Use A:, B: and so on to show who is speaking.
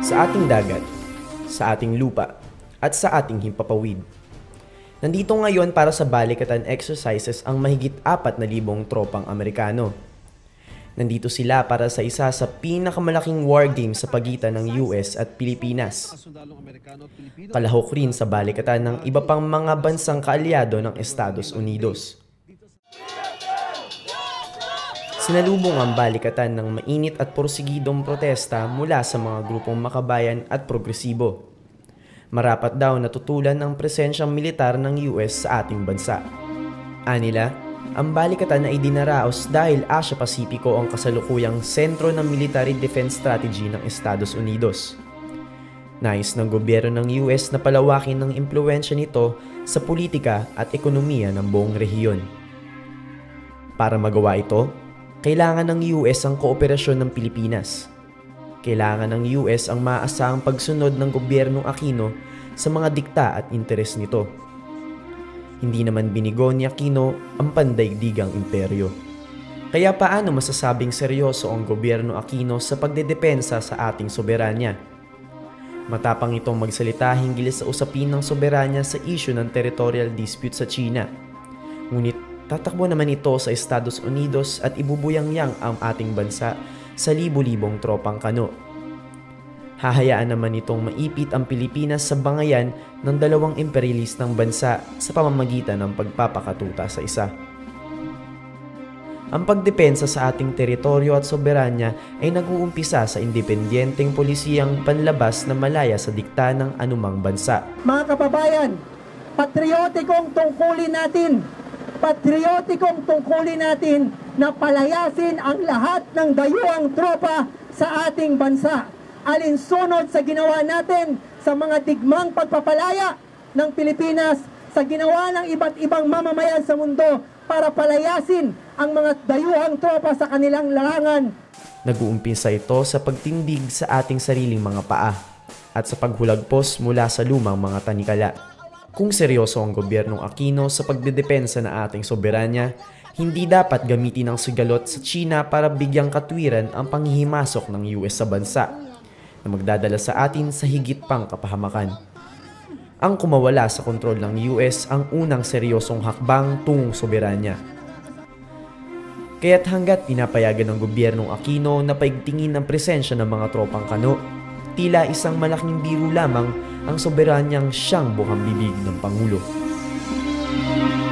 A: sa ating dagat, sa ating lupa, at sa ating himpapawid. Nandito ngayon para sa balikatan exercises ang mahigit 4,000 tropang Amerikano. Nandito sila para sa isa sa pinakamalaking war game sa pagitan ng US at Pilipinas. Kalahok rin sa balikatan ng iba pang mga bansang kaalyado ng Estados Unidos. Sinalubong ang balikatan ng mainit at porsigidong protesta mula sa mga grupong makabayan at progresibo. Marapat daw natutulan ang presensyang militar ng US sa ating bansa. Anila, ang balikatan ay dinaraos dahil Asia-Pasipiko ang kasalukuyang sentro ng military defense strategy ng Estados Unidos. Nais ng gobyerno ng US na palawakin ang impluwensya nito sa politika at ekonomiya ng buong rehiyon. Para magawa ito, kailangan ng US ang kooperasyon ng Pilipinas. Kailangan ng US ang maaasahang pagsunod ng gobyernong Aquino sa mga dikta at interes nito. Hindi naman binigo ni Aquino ang pandaigdigang imperyo. Kaya paano masasabing seryoso ang gobyerno Aquino sa pagdedepensa sa ating soberanya? Matapang itong magsalita hinggil sa usapin ng soberanya sa issue ng territorial dispute sa China. Ngunit tatakbo naman ito sa Estados Unidos at ibubuyangyang ang ating bansa sa libu-libong tropang kano. Hahayaan naman itong maipit ang Pilipinas sa bangayan ng dalawang imperialistang bansa sa pamamagitan ng pagpapakatuta sa isa. Ang pagdepensa sa ating teritoryo at soberanya ay nag-uumpisa sa independenteng polisiyang panlabas na malaya sa dikta ng anumang bansa.
B: Mga kababayan, patriotikong tungkulin natin na palayasin ang lahat ng dayuhang tropa sa ating bansa. Alinsunod sa ginawa natin sa mga digmang pagpapalaya ng Pilipinas, sa ginawa ng iba't ibang mamamayan sa mundo para palayasin ang mga dayuhang tropa sa kanilang larangan.
A: Nag-uumpisa ito sa pagtindig sa ating sariling mga paa at sa paghulagpos mula sa lumang mga tanikala. Kung seryoso ang gobyernong Aquino sa pagdedepensa ng ating soberanya, hindi dapat gamitin ang sigalot sa China para bigyang katwiran ang panghihimasok ng US sa bansa na magdadala sa atin sa higit pang kapahamakan. Ang kumawala sa kontrol ng US ang unang seryosong hakbang tungong soberanya. Kaya't hanggat pinapayagan ng gobyernong Aquino na paigtingin ang presensya ng mga tropang kano, tila isang malaking biro lamang ang soberanyang siyang bukang bibig ng Pangulo.